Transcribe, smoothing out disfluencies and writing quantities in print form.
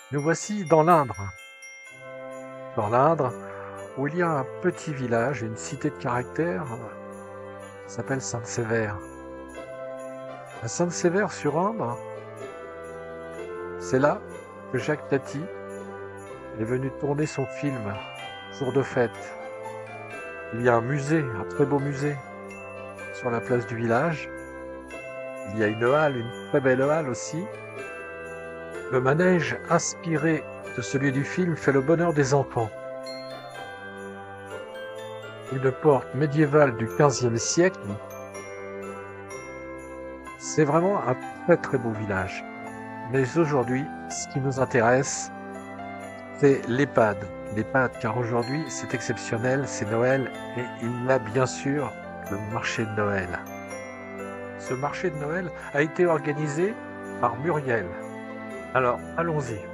Nous voici dans l'Indre, où il y a un petit village, une cité de caractère qui s'appelle Sainte-Sévère. À Sainte-Sévère-sur-Indre, c'est là que Jacques Tati est venu tourner son film Jour de fête. Il y a un musée, un très beau musée, sur la place du village. Il y a une halle, une très belle halle aussi. Le manège, inspiré de celui du film, fait le bonheur des enfants. Une porte médiévale du XVe siècle. C'est vraiment un très très beau village. Mais aujourd'hui, ce qui nous intéresse, c'est l'EHPAD. L'EHPAD, car aujourd'hui, c'est exceptionnel, c'est Noël, et il y a bien sûr le marché de Noël. Ce marché de Noël a été organisé par Muriel. Alors, allons-y.